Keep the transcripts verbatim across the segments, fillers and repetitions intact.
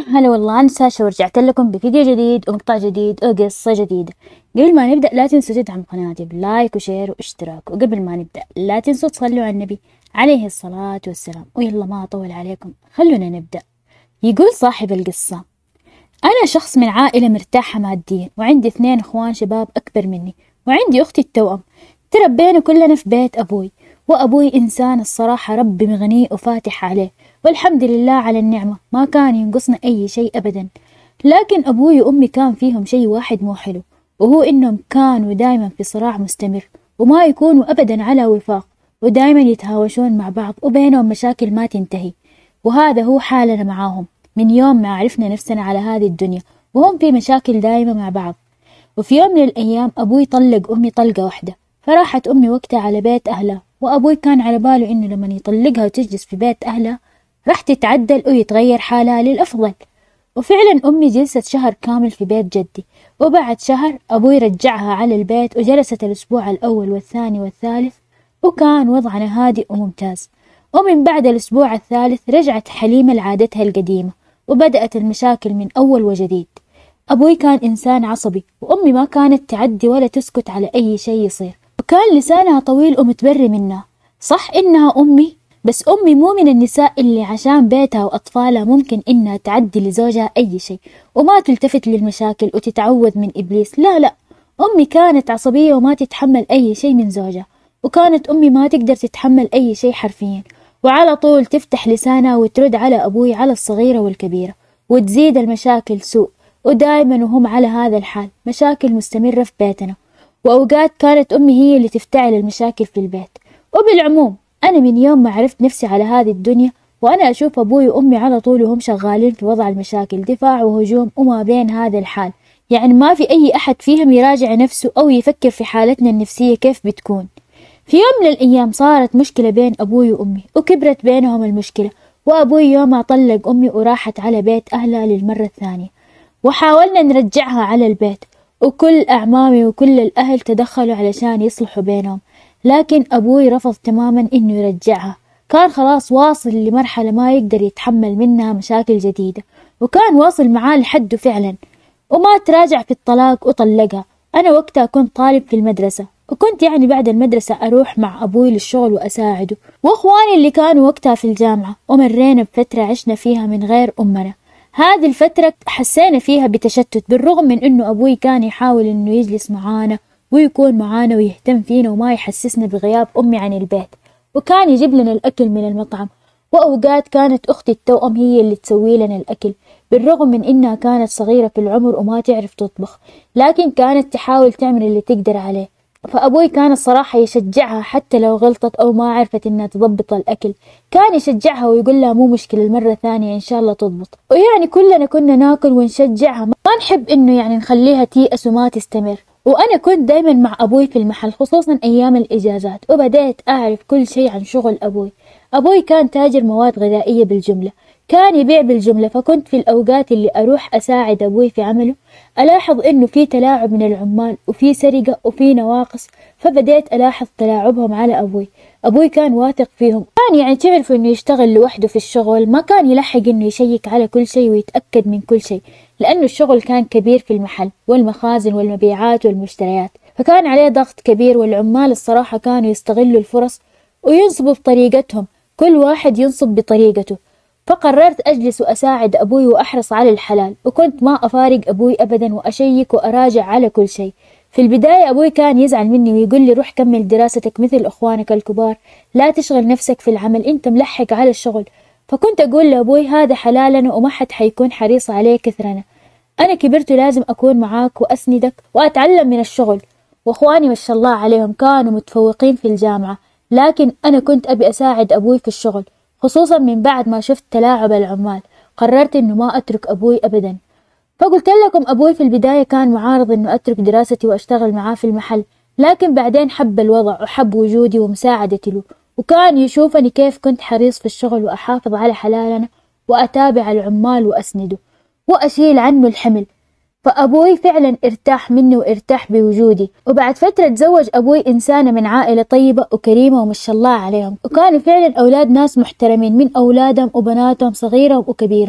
هلا والله، أنا ساشا ورجعت لكم بفيديو جديد ومقطع جديد وقصة جديدة. قبل ما نبدأ لا تنسوا تدعموا قناتي بلايك وشير واشتراك، وقبل ما نبدأ لا تنسوا تصلوا على النبي عليه الصلاة والسلام. ويلا ما أطول عليكم، خلونا نبدأ. يقول صاحب القصة: أنا شخص من عائلة مرتاحة ماديا، وعندي اثنين اخوان شباب أكبر مني، وعندي أختي التوأم. تربينا كلنا في بيت أبوي، وأبوي إنسان الصراحة ربي مغنيه وفاتح عليه، والحمد لله على النعمة، ما كان ينقصنا أي شيء أبدا. لكن أبوي وأمي كان فيهم شيء واحد مو حلو، وهو إنهم كانوا دايما في صراع مستمر، وما يكونوا أبدا على وفاق، ودايما يتهاوشون مع بعض وبينهم مشاكل ما تنتهي. وهذا هو حالنا معاهم من يوم ما عرفنا نفسنا على هذه الدنيا، وهم في مشاكل دايمة مع بعض. وفي يوم من الأيام أبوي طلق أمي طلقة واحدة، فراحت أمي وقتها على بيت أهلها، وأبوي كان على باله إنه لما يطلقها وتجلس في بيت أهلها راح تتعدل ويتغير حالها للأفضل. وفعلا أمي جلست شهر كامل في بيت جدي، وبعد شهر أبوي رجعها على البيت، وجلست الأسبوع الأول والثاني والثالث، وكان وضعنا هادئ وممتاز. ومن بعد الأسبوع الثالث رجعت حليمة لعادتها القديمة، وبدأت المشاكل من أول وجديد. أبوي كان إنسان عصبي، وأمي ما كانت تعدي ولا تسكت على أي شيء يصير، وكان لسانها طويل ومتبري منها. صح إنها أمي، بس أمي مو من النساء اللي عشان بيتها وأطفالها ممكن إنها تعدي لزوجها أي شيء وما تلتفت للمشاكل وتتعوذ من إبليس. لا لا، أمي كانت عصبية وما تتحمل أي شيء من زوجها، وكانت أمي ما تقدر تتحمل أي شيء حرفيا، وعلى طول تفتح لسانها وترد على أبوي على الصغيرة والكبيرة، وتزيد المشاكل سوء. ودائما وهم على هذا الحال مشاكل مستمرة في بيتنا، وأوقات كانت أمي هي اللي تفتعل المشاكل في البيت. وبالعموم أنا من يوم ما عرفت نفسي على هذه الدنيا وأنا أشوف أبوي وأمي على طول وهم شغالين في وضع المشاكل، دفاع وهجوم، وما بين هذا الحال يعني ما في أي أحد فيهم يراجع نفسه أو يفكر في حالتنا النفسية كيف بتكون. في يوم من الأيام صارت مشكلة بين أبوي وأمي، وكبرت بينهم المشكلة، وأبوي يوم طلق أمي وراحت على بيت أهلها للمرة الثانية، وحاولنا نرجعها على البيت، وكل أعمامي وكل الأهل تدخلوا علشان يصلحوا بينهم، لكن أبوي رفض تماما إنه يرجعها. كان خلاص واصل لمرحلة ما يقدر يتحمل منها مشاكل جديدة، وكان واصل معاه لحده فعلا، وما تراجع في الطلاق وطلقها. أنا وقتها كنت طالب في المدرسة، وكنت يعني بعد المدرسة أروح مع أبوي للشغل وأساعده، وأخواني اللي كانوا وقتها في الجامعة، ومرينا بفترة عشنا فيها من غير أمنا. هذه الفترة حسينا فيها بتشتت، بالرغم من إنه أبوي كان يحاول إنه يجلس معانا ويكون معانا ويهتم فينا وما يحسسنا بغياب أمي عن البيت، وكان يجيب لنا الأكل من المطعم. وأوقات كانت أختي التوأم هي اللي تسوي لنا الأكل، بالرغم من إنها كانت صغيرة في العمر وما تعرف تطبخ، لكن كانت تحاول تعمل اللي تقدر عليه. فأبوي كان الصراحة يشجعها حتى لو غلطت أو ما عرفت إنها تضبط الأكل، كان يشجعها ويقول لها مو مشكلة، المرة الثانية إن شاء الله تضبط. ويعني كلنا كنا ناكل ونشجعها، ما نحب إنه يعني نخليها تيأس وما تستمر. وأنا كنت دايما مع أبوي في المحل خصوصا أيام الإجازات، وبدأت أعرف كل شيء عن شغل أبوي. أبوي كان تاجر مواد غذائية بالجملة، كان يبيع بالجملة، فكنت في الأوقات اللي أروح أساعد أبوي في عمله ألاحظ إنه في تلاعب من العمال، وفي سرقة، وفي نواقص، فبدأت ألاحظ تلاعبهم على أبوي. أبوي كان واثق فيهم، كان يعني تعرف إنه يشتغل لوحده في الشغل، ما كان يلحق إنه يشيك على كل شيء ويتأكد من كل شيء، لأنه الشغل كان كبير في المحل والمخازن والمبيعات والمشتريات، فكان عليه ضغط كبير. والعمال الصراحة كانوا يستغلوا الفرص وينصبوا بطريقتهم، كل واحد ينصب بطريقته. فقررت أجلس وأساعد أبوي وأحرص على الحلال، وكنت ما أفارق أبوي أبدا وأشيك وأراجع على كل شيء. في البداية أبوي كان يزعل مني ويقول لي روح كمل دراستك مثل أخوانك الكبار، لا تشغل نفسك في العمل، أنت ملحق على الشغل. فكنت أقول لأبوي هذا حلالنا وما حد حيكون حريص عليه كثرنا، أنا كبرت ولازم أكون معاك وأسندك وأتعلم من الشغل. وأخواني ما شاء الله عليهم كانوا متفوقين في الجامعة، لكن أنا كنت أبي أساعد أبوي في الشغل، خصوصا من بعد ما شفت تلاعب العمال. قررت إنه ما أترك أبوي أبدا. فقلت لكم أبوي في البداية كان معارض إنه أترك دراستي وأشتغل معاه في المحل، لكن بعدين حب الوضع وحب وجودي ومساعدتي له، وكان يشوفني كيف كنت حريص في الشغل وأحافظ على حلالنا وأتابع العمال وأسنده وأشيل عنه الحمل. فأبوي فعلا ارتاح مني وارتاح بوجودي. وبعد فترة تزوج أبوي إنسانة من عائلة طيبة وكريمة وما شاء الله عليهم، وكانوا فعلا أولاد ناس محترمين، من أولادهم وبناتهم صغيرهم وكبيرهم،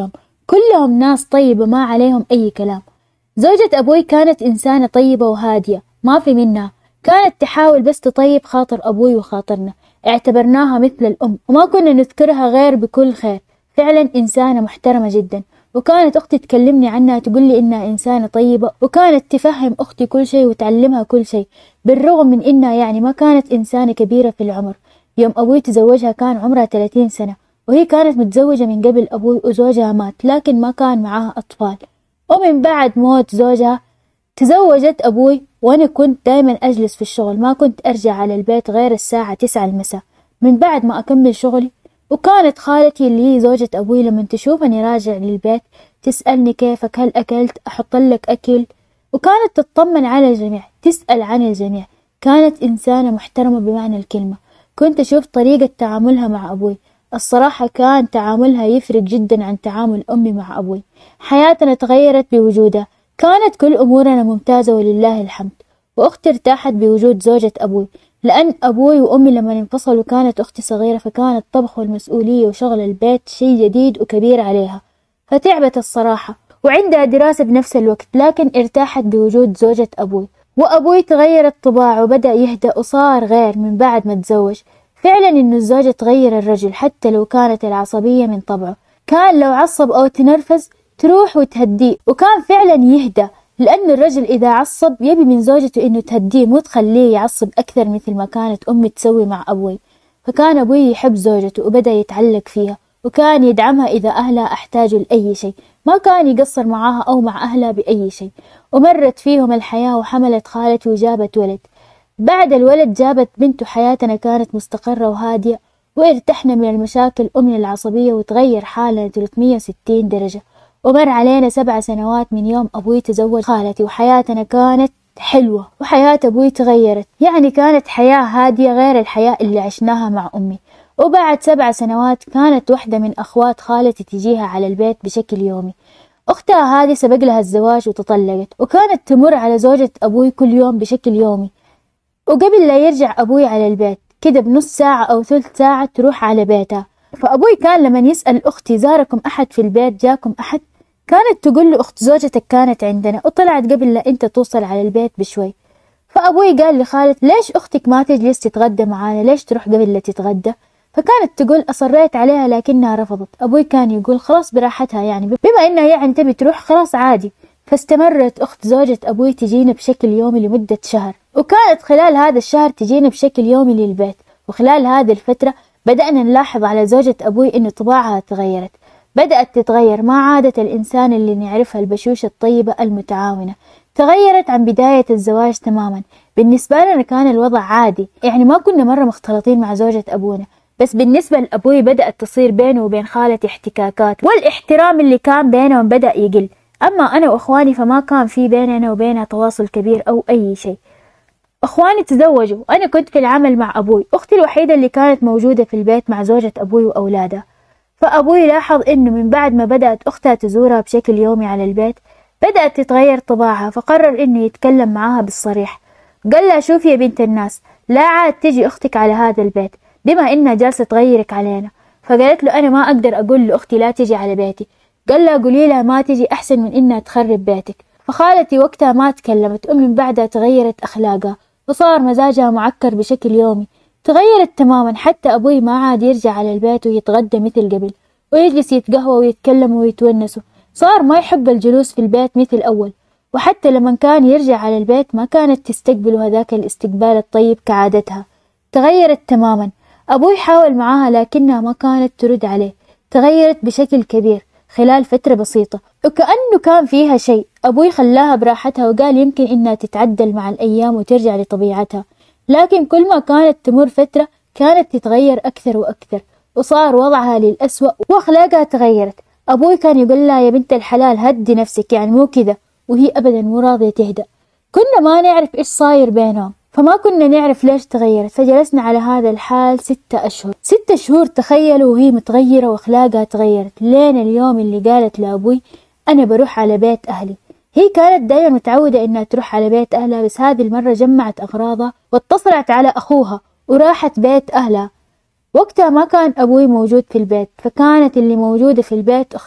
كلهم ناس طيبة ما عليهم أي كلام. زوجة أبوي كانت إنسانة طيبة وهادية ما في منها، كانت تحاول بس تطيب خاطر أبوي وخاطرنا، اعتبرناها مثل الأم وما كنا نذكرها غير بكل خير. فعلا إنسانة محترمة جدا. وكانت أختي تكلمني عنها تقول لي إنها إنسانة طيبة، وكانت تفهم أختي كل شيء وتعلمها كل شيء، بالرغم من إنها يعني ما كانت إنسانة كبيرة في العمر. يوم أبوي تزوجها كان عمرها ثلاثين سنة، وهي كانت متزوجة من قبل أبوي وزوجها مات لكن ما كان معاها أطفال. ومن بعد موت زوجها تزوجت أبوي، وأنا كنت دايما أجلس في الشغل، ما كنت أرجع على البيت غير الساعة تسعة المساء من بعد ما أكمل شغلي. وكانت خالتي اللي هي زوجة أبوي لما تشوفني راجع للبيت تسألني كيفك، هل أكلت، أحط لك أكل، وكانت تطمن على الجميع، تسأل عن الجميع. كانت إنسانة محترمة بمعنى الكلمة. كنت أشوف طريقة تعاملها مع أبوي، الصراحة كان تعاملها يفرق جدا عن تعامل أمي مع أبوي. حياتنا تغيرت بوجودها، كانت كل أمورنا ممتازة ولله الحمد. وأختي ارتاحت بوجود زوجة أبوي، لأن أبوي وأمي لما انفصلوا كانت أختي صغيرة، فكان الطبخ والمسؤولية وشغل البيت شيء جديد وكبير عليها، فتعبت الصراحة. وعندها دراسة بنفس الوقت، لكن ارتاحت بوجود زوجة أبوي. وأبوي تغيرت طباعه وبدأ يهدأ وصار غير من بعد ما تزوج. فعلا إنه الزوجة تغير الرجل حتى لو كانت العصبية من طبعه، كان لو عصب أو تنرفز تروح وتهديه، وكان فعلا يهدى، لأن الرجل إذا عصب يبي من زوجته إنه تهديه مو تخليه يعصب أكثر مثل ما كانت أمي تسوي مع أبوي. فكان أبوي يحب زوجته وبدأ يتعلق فيها، وكان يدعمها إذا أهلها احتاجوا لأي شيء، ما كان يقصر معاها أو مع أهلها بأي شيء. ومرت فيهم الحياة وحملت خالتي وجابت ولد. بعد الولد جابت بنت، وحياتنا كانت مستقرة وهادية، وارتحنا من المشاكل ومن العصبية، وتغير حالنا ثلاثمية وستين درجة. ومر علينا سبع سنوات من يوم أبوي تزوج خالتي، وحياتنا كانت حلوة، وحياة أبوي تغيرت، يعني كانت حياة هادية غير الحياة اللي عشناها مع أمي. وبعد سبع سنوات كانت واحدة من أخوات خالتي تجيها على البيت بشكل يومي. أختها هذه سبق لها الزواج وتطلقت، وكانت تمر على زوجة أبوي كل يوم بشكل يومي. وقبل لا يرجع أبوي على البيت كده بنص ساعة أو ثلث ساعة تروح على بيتها. فأبوي كان لما يسأل أختي زاركم أحد في البيت، جاكم أحد، كانت تقول له أخت زوجتك كانت عندنا وطلعت قبل لا أنت توصل على البيت بشوي. فأبوي قال لخالد ليش أختك ما تجلس تتغدى معانا، ليش تروح قبل لا تتغدى؟ فكانت تقول أصريت عليها لكنها رفضت. أبوي كان يقول خلاص براحتها، يعني بما إنها يعني تبي تروح خلاص عادي. فاستمرت أخت زوجة أبوي تجينا بشكل يومي لمدة شهر، وكانت خلال هذا الشهر تجينا بشكل يومي للبيت. وخلال هذه الفترة بدأنا نلاحظ على زوجة أبوي إن طباعها تغيرت، بدأت تتغير، ما عادت الإنسان اللي نعرفها البشوشة الطيبة المتعاونة. تغيرت عن بداية الزواج تماما. بالنسبة لنا كان الوضع عادي، يعني ما كنا مرة مختلطين مع زوجة أبونا، بس بالنسبة لأبوي بدأت تصير بينه وبين خالتي احتكاكات، والاحترام اللي كان بينهم بدأ يقل. أما أنا وأخواني فما كان في بيننا وبينها تواصل كبير أو أي شيء. أخواني تزوجوا وأنا كنت في العمل مع أبوي، أختي الوحيدة اللي كانت موجودة في البيت مع زوجة أبوي وأولادها. فأبوي لاحظ إنه من بعد ما بدأت أختها تزورها بشكل يومي على البيت بدأت تتغير طباعها، فقرر إنه يتكلم معاها بالصريح. قال لها شوفي يا بنت الناس، لا عاد تجي أختك على هذا البيت بما إنها جالسة تغيرك علينا. فقالت له أنا ما أقدر أقول لأختي لا تجي على بيتي. قال لها قولي لها ما تجي أحسن من إنها تخرب بيتك. فخالتي وقتها ما تكلمت، ومن بعدها تغيرت أخلاقها وصار مزاجها معكر بشكل يومي. تغيرت تماما، حتى أبوي ما عاد يرجع على البيت ويتغدى مثل قبل، ويجلس يتقهوى ويتكلموا ويتونسوا. صار ما يحب الجلوس في البيت مثل أول، وحتى لما كان يرجع على البيت ما كانت تستقبله هذاك الاستقبال الطيب كعادتها. تغيرت تماما. أبوي حاول معاها لكنها ما كانت ترد عليه. تغيرت بشكل كبير خلال فترة بسيطة، وكأنه كان فيها شيء. أبوي خلاها براحتها وقال يمكن إنها تتعدل مع الأيام وترجع لطبيعتها، لكن كل ما كانت تمر فترة كانت تتغير أكثر وأكثر، وصار وضعها للأسوأ وأخلاقها تغيرت. أبوي كان يقول لها يا بنت الحلال هدي نفسك، يعني مو كذا، وهي أبدا مو راضية تهدأ. كنا ما نعرف إيش صاير بينهم، فما كنا نعرف ليش تغيرت. فجلسنا على هذا الحال ستة أشهر ستة شهور تخيلوا، وهي متغيرة وأخلاقها تغيرت، لين اليوم اللي قالت لأبوي أنا بروح على بيت أهلي. هي كانت دايما متعودة إنها تروح على بيت أهلها، بس هذه المرة جمعت أغراضها واتصلت على أخوها وراحت بيت أهلها. وقتها ما كان أبوي موجود في البيت، فكانت اللي موجودة في البيت أختي.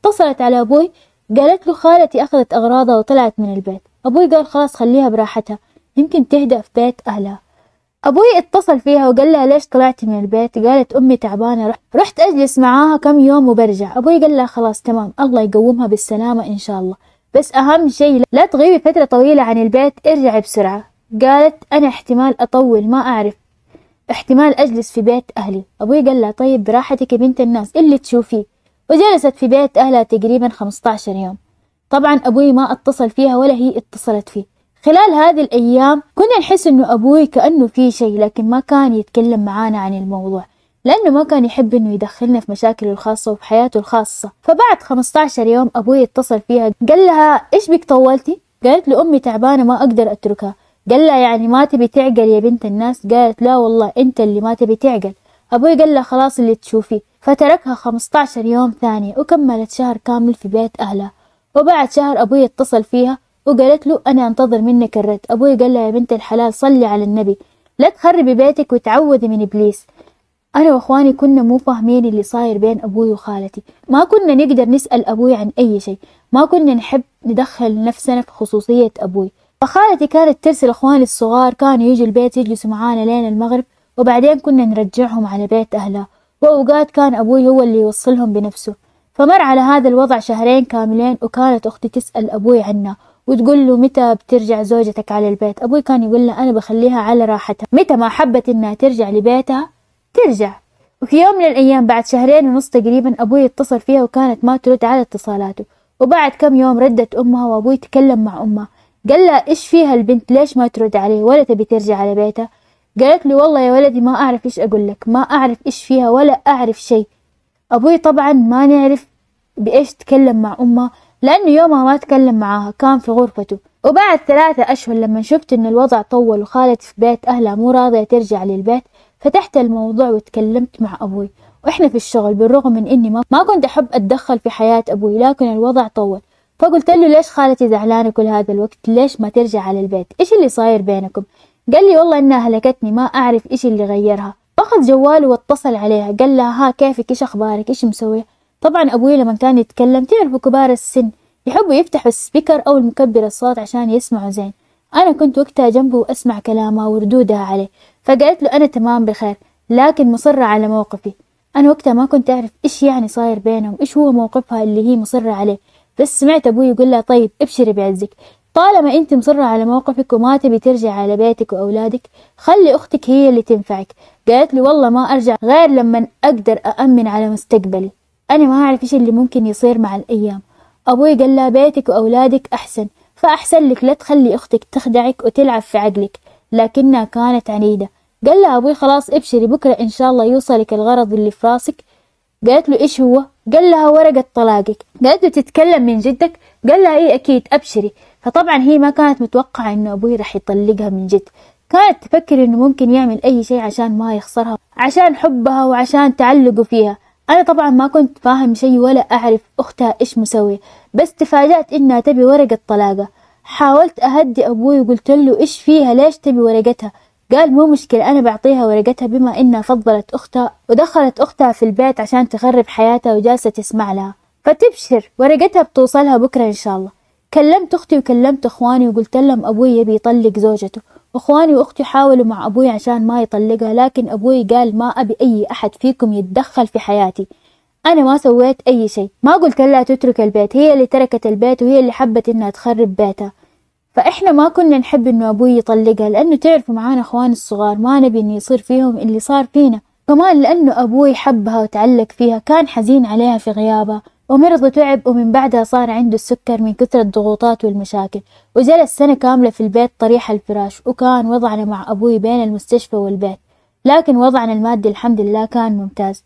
اتصلت على أبوي قالت له خالتي أخذت أغراضها وطلعت من البيت. أبوي قال خلاص خليها براحتها يمكن تهدأ في بيت أهلها. أبوي اتصل فيها وقال لها ليش طلعتي من البيت؟ قالت أمي تعبانة رحت, رحت أجلس معاها كم يوم وبرجع. أبوي قال لها خلاص تمام الله يقومها بالسلامة إن شاء الله، بس أهم شيء لا تغيبي فترة طويلة عن البيت، ارجعي بسرعة. قالت أنا احتمال أطول ما أعرف، احتمال أجلس في بيت أهلي. أبوي قال لها طيب براحتك يا بنت الناس اللي تشوفيه، وجلست في بيت أهلها تقريبا خمسة عشر يوم. طبعا أبوي ما اتصل فيها ولا هي اتصلت فيه. خلال هذه الأيام كنا نحس إنه أبوي كأنه في شيء، لكن ما كان يتكلم معانا عن الموضوع لأنه ما كان يحب إنه يدخلنا في مشاكله الخاصة وفي حياته الخاصة. فبعد خمسة عشر يوم أبوي اتصل فيها قال لها إيش بك طولتي؟ قالت له أمي تعبانة ما أقدر أتركها. قال لها يعني ما تبي تعقل يا بنت الناس؟ قالت لا والله أنت اللي ما تبي تعقل. أبوي قال لها خلاص اللي تشوفيه. فتركها خمسة عشر يوم ثانية وكملت شهر كامل في بيت أهلها. وبعد شهر أبوي اتصل فيها وقالت له أنا أنتظر منك الرد. أبوي قال لها يا بنت الحلال صلي على النبي، لا تخربي بيتك وتعوذي من إبليس. أنا وأخواني كنا مو فاهمين اللي صاير بين أبوي وخالتي، ما كنا نقدر نسأل أبوي عن أي شيء، ما كنا نحب ندخل نفسنا في خصوصية أبوي. فخالتي كانت ترسل أخواني الصغار كانوا يجوا البيت يجلسوا معانا لين المغرب، وبعدين كنا نرجعهم على بيت أهلها، وأوقات كان أبوي هو اللي يوصلهم بنفسه. فمر على هذا الوضع شهرين كاملين، وكانت أختي تسأل أبوي عنه وتقول له متى بترجع زوجتك على البيت؟ أبوي كان يقول لها أنا بخليها على راحتها، متى ما حبت إنها ترجع لبيتها ترجع. وفي يوم من الأيام بعد شهرين ونص تقريبا أبوي اتصل فيها وكانت ما ترد على اتصالاته، وبعد كم يوم ردت أمها وأبوي تكلم مع أمها قال لها إيش فيها البنت ليش ما ترد عليه ولا تبي ترجع على بيتها؟ قالت له والله يا ولدي ما أعرف إيش أقول لك، ما أعرف إيش فيها ولا أعرف شيء. أبوي طبعا ما نعرف بإيش تكلم مع أمها لأنه يومها ما تكلم معاها، كان في غرفته. وبعد ثلاثة أشهر لما شفت إن الوضع طول وخالتي في بيت أهلها مو راضية ترجع للبيت، فتحت الموضوع وتكلمت مع أبوي وإحنا في الشغل، بالرغم من إني ما, ما كنت أحب أتدخل في حياة أبوي، لكن الوضع طول. فقلت له ليش خالتي زعلانة كل هذا الوقت؟ ليش ما ترجع على البيت؟ إيش اللي صاير بينكم؟ قال لي والله إنها هلكتني ما أعرف إيش اللي غيرها. أخذ جواله واتصل عليها قال لها ها كيفك إيش أخبارك إيش مسوي؟ طبعا أبوي لما كان يتكلم تعرفوا كبار السن يحبوا يفتحوا السبيكر أو المكبر الصوت عشان يسمعوا زين. أنا كنت وقتها جنبه وأسمع كلامها وردودها عليه، فقالت له أنا تمام بخير لكن مصرة على موقفي. أنا وقتها ما كنت أعرف إيش يعني صاير بينهم، إيش هو موقفها اللي هي مصرة عليه، بس سمعت أبوي يقول لها طيب ابشري بعزك، طالما أنت مصرة على موقفك وما تبي ترجع على بيتك وأولادك خلي أختك هي اللي تنفعك. قالت لي والله ما أرجع غير لما أقدر أأمن على مستقبلي، أنا ما أعرف إيش اللي ممكن يصير مع الأيام. أبوي قال لها بيتك وأولادك أحسن، فأحسن لك لا تخلي أختك تخدعك وتلعب في عقلك، لكنها كانت عنيدة. قال لها أبوي خلاص ابشري بكرة إن شاء الله يوصلك الغرض اللي في راسك. قالت له إيش هو؟ قال لها ورقة طلاقك. قالت له تتكلم من جدك؟ قال لها إيه أكيد أبشري. فطبعا هي ما كانت متوقعة إنه أبوي رح يطلقها من جد، كانت تفكر إنه ممكن يعمل أي شيء عشان ما يخسرها، عشان حبها وعشان تعلقوا فيها. أنا طبعا ما كنت فاهم شيء ولا أعرف أختها إيش مسوي، بس تفاجأت إنها تبي ورقة طلاقة. حاولت أهدي أبوي وقلت له إيش فيها ليش تبي ورقتها؟ قال مو مشكلة أنا بعطيها ورقتها بما إنها فضلت أختها ودخلت أختها في البيت عشان تخرب حياتها وجالسة تسمع لها، فتبشر ورقتها بتوصلها بكرة إن شاء الله. كلمت أختي وكلمت أخواني وقلت لهم أبوي يبي يطلق زوجته. أخواني وأختي حاولوا مع أبوي عشان ما يطلقها، لكن أبوي قال ما أبي أي أحد فيكم يتدخل في حياتي، أنا ما سويت أي شيء، ما قلت لها تترك البيت، هي اللي تركت البيت وهي اللي حبت إنها تخرب بيتها. فإحنا ما كنا نحب إنه أبوي يطلقها لأنه تعرفوا معانا أخوان الصغار ما نبي إنه يصير فيهم اللي صار فينا، كمان لأنه أبوي حبها وتعلق فيها، كان حزين عليها في غيابها ومرض وتعب، ومن بعدها صار عنده السكر من كثرة الضغوطات والمشاكل، وجلس سنة كاملة في البيت طريح الفراش. وكان وضعنا مع أبوي بين المستشفى والبيت، لكن وضعنا المادي الحمد لله كان ممتاز.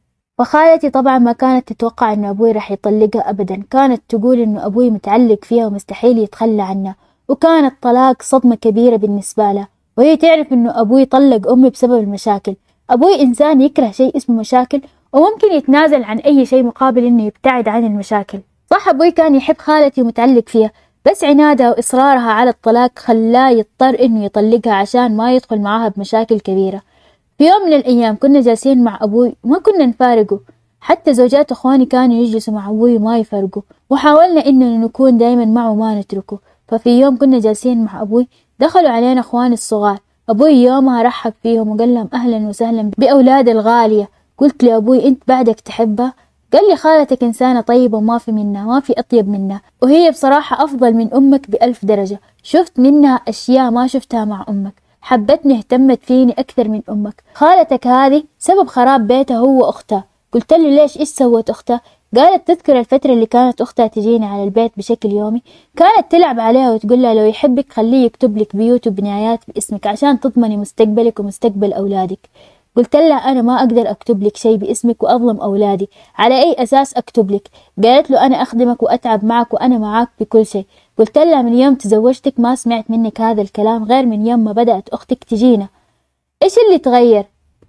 وخالتي طبعا ما كانت تتوقع إنه أبوي رح يطلقها أبدا، كانت تقول إنه أبوي متعلق فيها ومستحيل يتخلى عنها، وكان الطلاق صدمة كبيرة بالنسبة لها، وهي تعرف إنه أبوي طلق أمي بسبب المشاكل. أبوي إنسان يكره شيء اسمه مشاكل، وممكن يتنازل عن أي شيء مقابل إنه يبتعد عن المشاكل. صح أبوي كان يحب خالتي ومتعلق فيها، بس عنادها وإصرارها على الطلاق خلاه يضطر إنه يطلقها عشان ما يدخل معاها بمشاكل كبيرة. في يوم من الأيام كنا جالسين مع أبوي وما كنا نفارقه، حتى زوجات أخواني كانوا يجلسوا مع أبوي وما يفرقوا، وحاولنا إننا نكون دايما معه وما نتركه. ففي يوم كنا جالسين مع أبوي دخلوا علينا أخواني الصغار، أبوي يومها رحب فيهم وقال لهم أهلا وسهلا بأولاد الغالية. قلت لأبوي أنت بعدك تحبها؟ قال لي خالتك إنسانة طيبة وما في منها، ما في أطيب منها، وهي بصراحة أفضل من أمك بألف درجة، شفت منها أشياء ما شفتها مع أمك، حبتني اهتمت فيني أكثر من أمك. خالتك هذه سبب خراب بيتها هو وأختها. قلت له ليش، إيش سوت أختها؟ قالت تذكر الفترة اللي كانت أختها تجيني على البيت بشكل يومي، كانت تلعب عليها وتقول لها لو يحبك خليه يكتب لك بيوت وبنايات باسمك عشان تضمني مستقبلك ومستقبل أولادك. قلت لها أنا ما أقدر أكتب لك شيء باسمك وأظلم أولادي، على أي أساس أكتب لك؟ قالت له أنا أخدمك وأتعب معك وأنا معك بكل شيء. قلت لها من يوم تزوجتك ما سمعت منك هذا الكلام غير من يوم ما بدأت أختك تجينا. إيش اللي تغير؟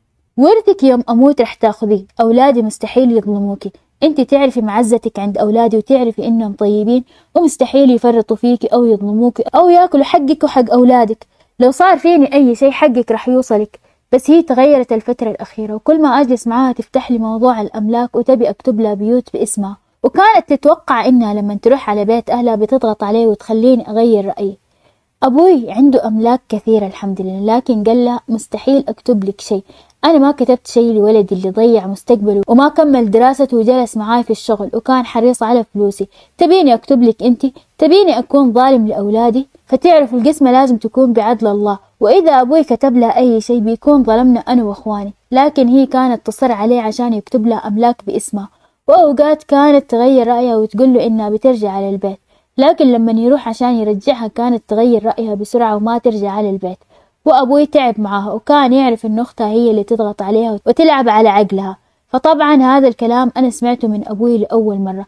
ورثك يوم أموت رح تاخذيه، أولادي مستحيل يظلموكي، أنت تعرفي معزتك عند أولادي وتعرفي إنهم طيبين ومستحيل يفرطوا فيكي أو يظلموكي أو ياكلوا حقك وحق أولادك. لو صار فيني أي شيء حقك رح يوصلك. بس هي تغيرت الفترة الأخيرة، وكل ما أجلس معاها تفتح لي موضوع الأملاك وتبي أكتب لها بيوت باسمها، وكانت تتوقع إنها لما تروح على بيت أهلها بتضغط عليه وتخليني أغير رأيي. أبوي عنده أملاك كثيرة الحمد لله، لكن قال لها مستحيل أكتب لك شيء، أنا ما كتبت شيء لولدي اللي ضيع مستقبله وما كمل دراسته وجلس معاي في الشغل وكان حريص على فلوسي. تبيني أكتب لك أنت؟ تبيني أكون ظالم لأولادي؟ فتعرف القسمة لازم تكون بعدل الله، وإذا أبوي كتب لها أي شيء بيكون ظلمنا أنا وأخواني، لكن هي كانت تصر عليه عشان يكتب لها أملاك باسمها، وأوقات كانت تغير رأيها وتقول له إنها بترجع على البيت، لكن لما يروح عشان يرجعها كانت تغير رأيها بسرعة وما ترجع على البيت. وأبوي تعب معها وكان يعرف إن أختها هي اللي تضغط عليها وتلعب على عقلها. فطبعا هذا الكلام أنا سمعته من أبوي لأول مرة،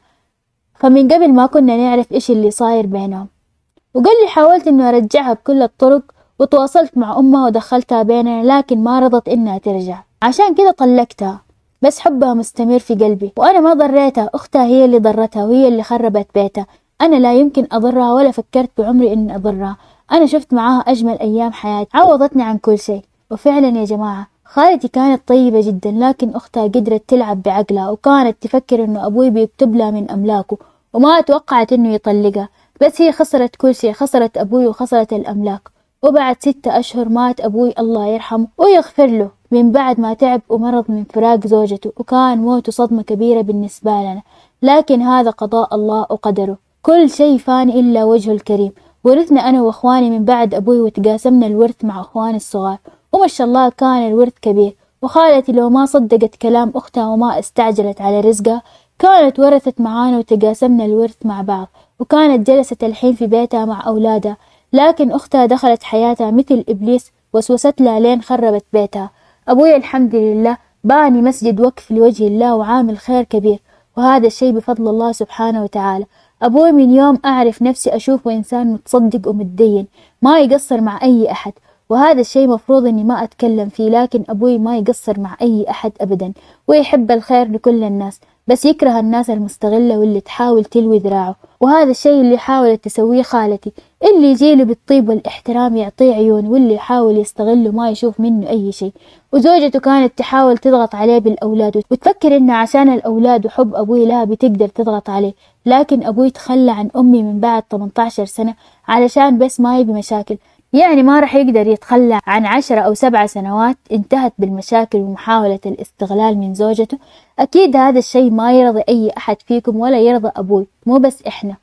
فمن قبل ما كنا نعرف إيش اللي صاير بينهم. وقال لي حاولت إنه أرجعها بكل الطرق وتواصلت مع أمها ودخلتها بيننا، لكن ما رضت إنها ترجع، عشان كده طلقتها. بس حبها مستمر في قلبي وأنا ما ضريتها، أختها هي اللي ضرتها وهي اللي خربت بيتها. أنا لا يمكن أضرها ولا فكرت بعمري إني أضرها، أنا شفت معاها أجمل أيام حياتي، عوضتني عن كل شيء. وفعلا يا جماعة خالتي كانت طيبة جدا، لكن أختها قدرت تلعب بعقلها وكانت تفكر إنه أبوي بيكتب لها من أملاكه، وما توقعت إنه يطلقها. بس هي خسرت كل شيء، خسرت أبوي وخسرت الأملاك. وبعد ستة أشهر مات أبوي الله يرحمه ويغفر له، من بعد ما تعب ومرض من فراق زوجته، وكان موته صدمة كبيرة بالنسبة لنا، لكن هذا قضاء الله وقدره، كل شيء فاني إلا وجهه الكريم. ورثنا أنا وأخواني من بعد أبوي وتقاسمنا الورث مع أخواني الصغار، وما شاء الله كان الورث كبير. وخالتي لو ما صدقت كلام أختها وما استعجلت على رزقها كانت ورثت معانا وتقاسمنا الورث مع بعض، وكانت جلست الحين في بيتها مع أولادها، لكن أختها دخلت حياتها مثل إبليس وسوست لها لين خربت بيتها. أبوي الحمد لله باني مسجد وقف لوجه الله وعامل خير كبير، وهذا الشيء بفضل الله سبحانه وتعالى. أبوي من يوم أعرف نفسي أشوفه إنسان متصدق ومتدين، ما يقصر مع أي أحد، وهذا الشيء مفروض إني ما أتكلم فيه، لكن أبوي ما يقصر مع أي أحد أبدا، ويحب الخير لكل الناس، بس يكره الناس المستغلة واللي تحاول تلوي ذراعه. وهذا الشيء اللي حاولت تسويه خالتي، اللي يجيله بالطيب والاحترام يعطيه عيون، واللي يحاول يستغله ما يشوف منه أي شيء. وزوجته كانت تحاول تضغط عليه بالأولاد وتفكر إنه عشان الأولاد وحب أبوي لها بتقدر تضغط عليه، لكن أبوي تخلى عن أمي من بعد ثمانية عشر سنة علشان بس ما يبي مشاكل، يعني ما رح يقدر يتخلى عن عشرة أو سبع سنوات انتهت بالمشاكل ومحاولة الاستغلال من زوجته. أكيد هذا الشيء ما يرضي أي أحد فيكم ولا يرضى أبوي، مو بس إحنا.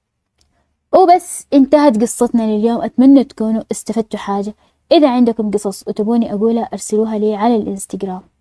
وبس انتهت قصتنا لليوم، أتمنى تكونوا استفدتوا حاجة. إذا عندكم قصص وتبوني أقولها أرسلوها لي على الإنستغرام.